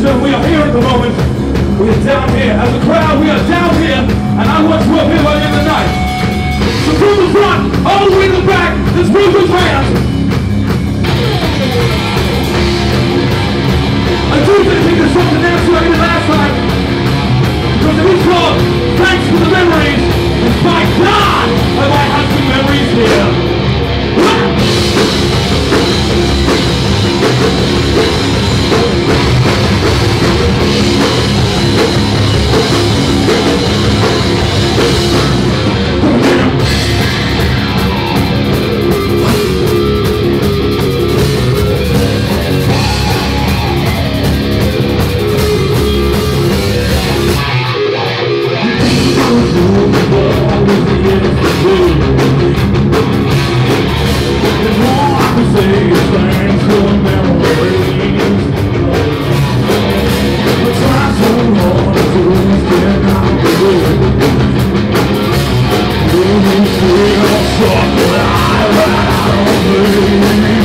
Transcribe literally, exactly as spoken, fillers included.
and gentlemen, we are here at the moment. We are down here. As a crowd, we are down here, and I want you up here by the end of the night. So from the front, all the way to the back, let's move those hands. I do think there's something else like we did last time. Because it is called Thanks for the Memories. And by God, I might have some memories here. Fuck what I